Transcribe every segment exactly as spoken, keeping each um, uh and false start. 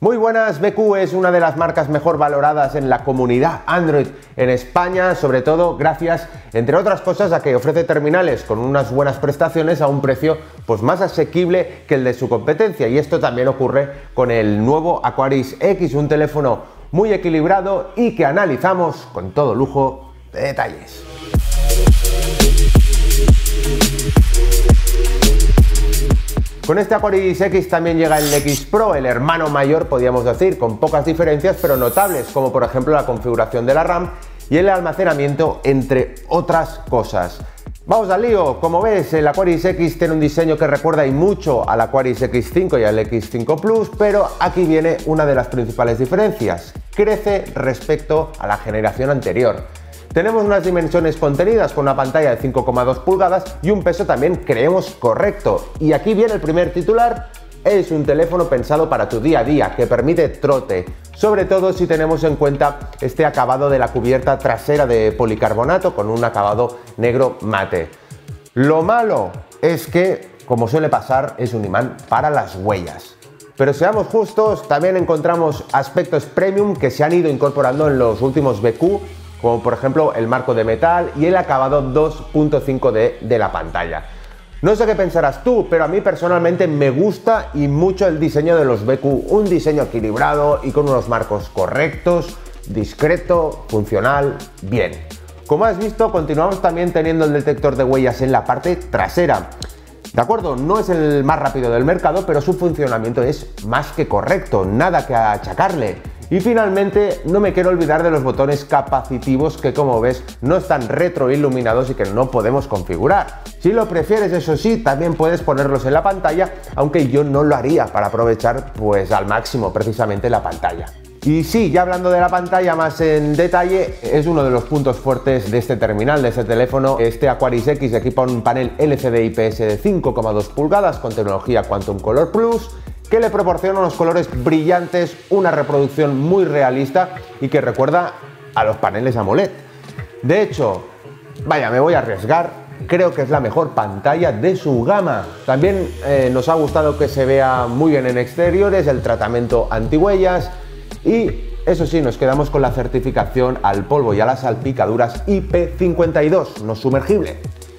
Muy buenas, B Q es una de las marcas mejor valoradas en la comunidad Android en España, sobre todo gracias, entre otras cosas, a que ofrece terminales con unas buenas prestaciones a un precio pues más asequible que el de su competencia, y esto también ocurre con el nuevo Aquaris X, un teléfono muy equilibrado y que analizamos con todo lujo de detalles. Con este Aquaris X también llega el X Pro, el hermano mayor, podríamos decir, con pocas diferencias pero notables, como por ejemplo la configuración de la RAM y el almacenamiento, entre otras cosas. Vamos al lío. Como ves, el Aquaris X tiene un diseño que recuerda y mucho al Aquaris X cinco y al X cinco Plus, pero aquí viene una de las principales diferencias: crece respecto a la generación anterior. Tenemos unas dimensiones contenidas con una pantalla de cinco coma dos pulgadas y un peso también creemos correcto. Y aquí viene el primer titular: es un teléfono pensado para tu día a día, que permite trote, sobre todo si tenemos en cuenta este acabado de la cubierta trasera de policarbonato con un acabado negro mate. Lo malo es que, como suele pasar, es un imán para las huellas. Pero seamos justos, también encontramos aspectos premium que se han ido incorporando en los últimos B Q, como por ejemplo el marco de metal y el acabado dos punto cinco D de la pantalla. No sé qué pensarás tú, pero a mí personalmente me gusta y mucho el diseño de los B Q, un diseño equilibrado y con unos marcos correctos, discreto, funcional, bien. Como has visto, continuamos también teniendo el detector de huellas en la parte trasera. De acuerdo, no es el más rápido del mercado, pero su funcionamiento es más que correcto, nada que achacarle. Y finalmente, no me quiero olvidar de los botones capacitivos que, como ves, no están retroiluminados y que no podemos configurar. Si lo prefieres, eso sí, también puedes ponerlos en la pantalla, aunque yo no lo haría para aprovechar pues al máximo precisamente la pantalla. Y sí, ya hablando de la pantalla más en detalle, es uno de los puntos fuertes de este terminal, de este teléfono. Este Aquaris X equipa un panel L C D I P S de cinco coma dos pulgadas con tecnología Quantum Color Plus, que le proporciona unos colores brillantes, una reproducción muy realista y que recuerda a los paneles AMOLED. De hecho, vaya, me voy a arriesgar, creo que es la mejor pantalla de su gama. También eh, nos ha gustado que se vea muy bien en exteriores, el tratamiento antihuellas y, eso sí, nos quedamos con la certificación al polvo y a las salpicaduras I P cincuenta y dos, no sumergible.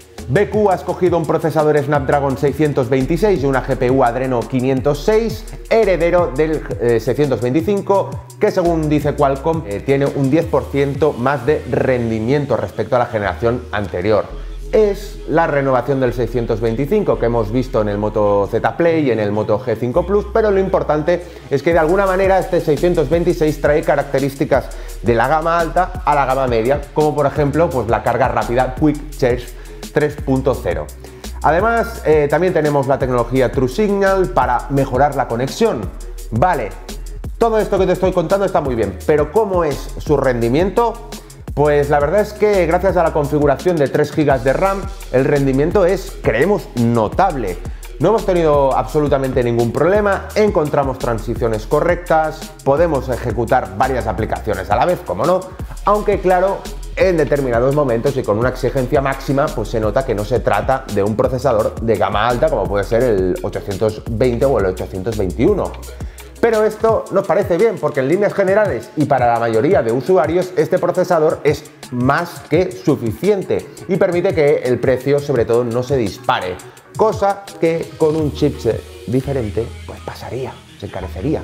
B Q ha escogido un procesador Snapdragon seiscientos veintiséis y una G P U Adreno quinientos seis, heredero del eh, seiscientos veinticinco, que según dice Qualcomm eh, tiene un diez por ciento más de rendimiento respecto a la generación anterior. Es la renovación del seiscientos veinticinco que hemos visto en el Moto Z Play y en el Moto G cinco Plus, pero lo importante es que de alguna manera este seiscientos veintiséis trae características de la gama alta a la gama media, como por ejemplo pues la carga rápida Quick Charge tres punto cero. Además, eh, también tenemos la tecnología True Signal para mejorar la conexión. Vale, todo esto que te estoy contando está muy bien, pero ¿cómo es su rendimiento? Pues la verdad es que gracias a la configuración de tres gigas de RAM, el rendimiento es, creemos, notable. No hemos tenido absolutamente ningún problema, encontramos transiciones correctas, podemos ejecutar varias aplicaciones a la vez, como no, aunque claro, en determinados momentos y con una exigencia máxima, pues se nota que no se trata de un procesador de gama alta como puede ser el ochocientos veinte o el ochocientos veintiuno. Pero esto nos parece bien porque en líneas generales y para la mayoría de usuarios este procesador es más que suficiente y permite que el precio sobre todo no se dispare, cosa que con un chipset diferente pues pasaría, se encarecería.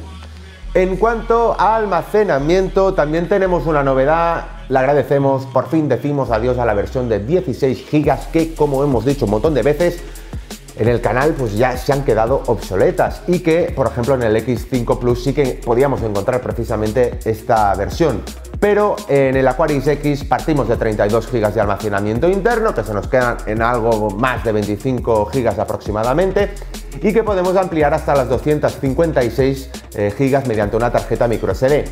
En cuanto a almacenamiento, también tenemos una novedad. Le agradecemos, por fin decimos adiós a la versión de dieciséis gigas que, como hemos dicho un montón de veces en el canal, pues ya se han quedado obsoletas y que, por ejemplo, en el X cinco Plus sí que podíamos encontrar precisamente esta versión. Pero en el Aquaris X partimos de treinta y dos gigas de almacenamiento interno, que se nos quedan en algo más de veinticinco gigas aproximadamente, y que podemos ampliar hasta las doscientas cincuenta y seis eh, gigas mediante una tarjeta micro S D.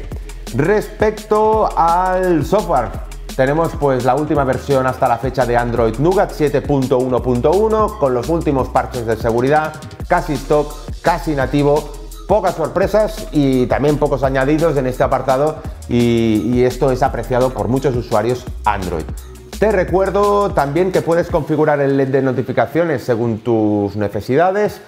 Respecto al software, tenemos pues la última versión hasta la fecha de Android Nougat siete punto uno punto uno con los últimos parches de seguridad, casi stock, casi nativo, pocas sorpresas y también pocos añadidos en este apartado y, y esto es apreciado por muchos usuarios Android. Te recuerdo también que puedes configurar el L E D de notificaciones según tus necesidades.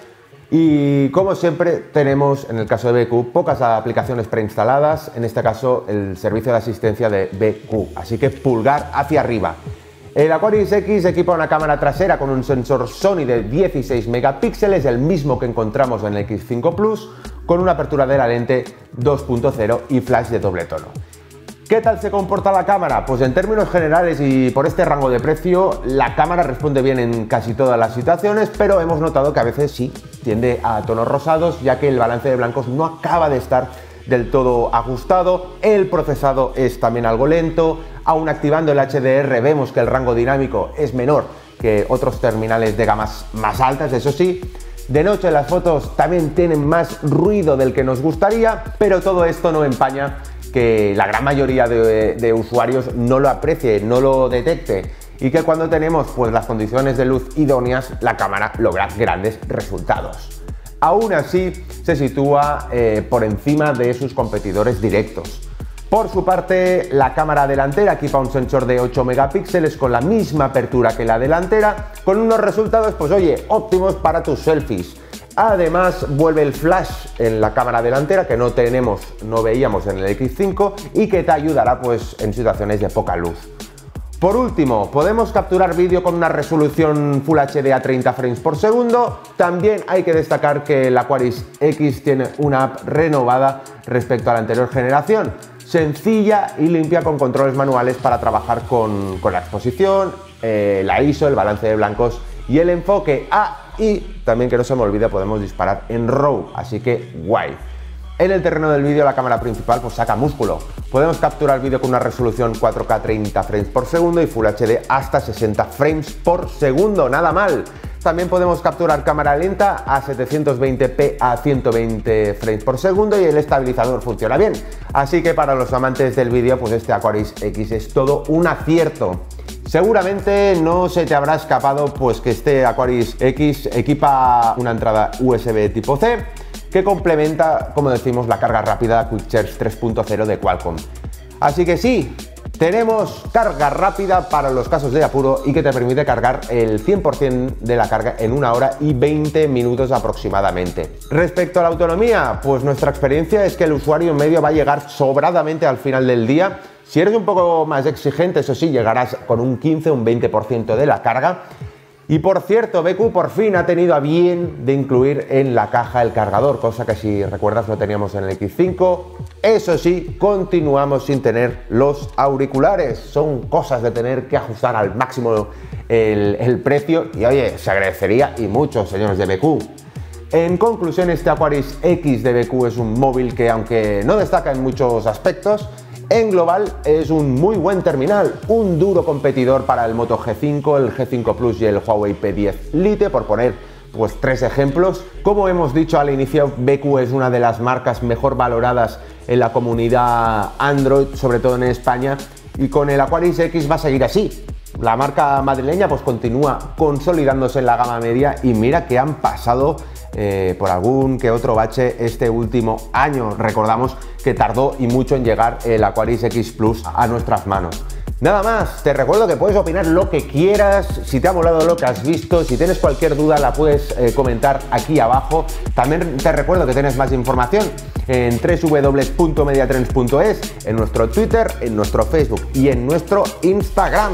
Y como siempre tenemos, en el caso de B Q, pocas aplicaciones preinstaladas, en este caso el servicio de asistencia de B Q, así que pulgar hacia arriba. El Aquaris X equipa una cámara trasera con un sensor Sony de dieciséis megapíxeles, el mismo que encontramos en el X cinco Plus, con una apertura de la lente dos punto cero y flash de doble tono. ¿Qué tal se comporta la cámara? Pues en términos generales y por este rango de precio, la cámara responde bien en casi todas las situaciones, pero hemos notado que a veces sí tiende a tonos rosados, ya que el balance de blancos no acaba de estar del todo ajustado, el procesado es también algo lento, aún activando el H D R vemos que el rango dinámico es menor que otros terminales de gamas más altas, eso sí. De noche las fotos también tienen más ruido del que nos gustaría, pero todo esto no empaña que la gran mayoría de, de usuarios no lo aprecie, no lo detecte, y que cuando tenemos pues las condiciones de luz idóneas, la cámara logra grandes resultados. Aún así, se sitúa eh, por encima de sus competidores directos. Por su parte, la cámara delantera equipa un sensor de ocho megapíxeles con la misma apertura que la delantera, con unos resultados, pues oye, óptimos para tus selfies. Además, vuelve el flash en la cámara delantera que no tenemos, no veíamos en el X cinco y que te ayudará pues en situaciones de poca luz. Por último, podemos capturar vídeo con una resolución Full H D a treinta frames por segundo. También hay que destacar que el Aquaris X tiene una app renovada respecto a la anterior generación, sencilla y limpia con controles manuales para trabajar con, con la exposición, eh, la I S O, el balance de blancos y el enfoque. Ah, y también que no se me olvide, podemos disparar en RAW, así que guay. En el terreno del vídeo la cámara principal pues saca músculo. Podemos capturar vídeo con una resolución cuatro K treinta frames por segundo y Full H D hasta sesenta frames por segundo, nada mal. También podemos capturar cámara lenta a setecientos veinte p a ciento veinte frames por segundo y el estabilizador funciona bien. Así que para los amantes del vídeo pues este Aquaris X es todo un acierto. Seguramente no se te habrá escapado pues que este Aquaris X equipa una entrada U S B tipo C que complementa, como decimos, la carga rápida Quick Charge tres punto cero de Qualcomm. Así que sí, tenemos carga rápida para los casos de apuro y que te permite cargar el cien por cien de la carga en una hora y veinte minutos aproximadamente. Respecto a la autonomía, pues nuestra experiencia es que el usuario medio va a llegar sobradamente al final del día. Si eres un poco más exigente, eso sí, llegarás con un quince o un veinte por ciento de la carga. Y por cierto, B Q por fin ha tenido a bien de incluir en la caja el cargador, cosa que si recuerdas no teníamos en el X cinco. Eso sí, continuamos sin tener los auriculares. Son cosas de tener que ajustar al máximo el, el precio y oye, se agradecería y mucho, señores de B Q. En conclusión, este Aquaris X de B Q es un móvil que, aunque no destaca en muchos aspectos, en global es un muy buen terminal, un duro competidor para el Moto G cinco, el G cinco Plus y el Huawei P diez Lite, por poner pues tres ejemplos. Como hemos dicho al inicio, B Q es una de las marcas mejor valoradas en la comunidad Android, sobre todo en España, y con el Aquaris X va a seguir así. La marca madrileña pues continúa consolidándose en la gama media y mira que han pasado eh, por algún que otro bache este último año. Recordamos que tardó y mucho en llegar el Aquaris X Plus a nuestras manos. Nada más, te recuerdo que puedes opinar lo que quieras, si te ha molado lo que has visto, si tienes cualquier duda la puedes eh, comentar aquí abajo. También te recuerdo que tienes más información en w w w punto mediatrends punto es, en nuestro Twitter, en nuestro Facebook y en nuestro Instagram.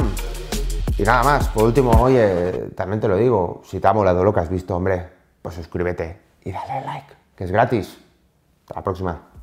Y nada más, por último, oye, también te lo digo, si te ha molado lo que has visto, hombre, pues suscríbete y dale like, que es gratis. Hasta la próxima.